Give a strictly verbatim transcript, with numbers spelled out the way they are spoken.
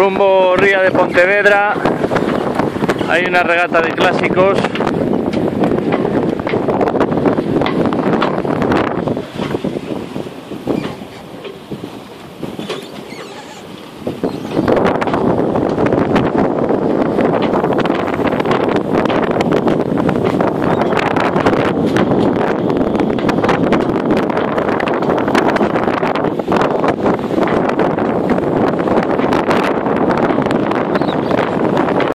Rumbo Ría de Pontevedra. Hay una regata de clásicos.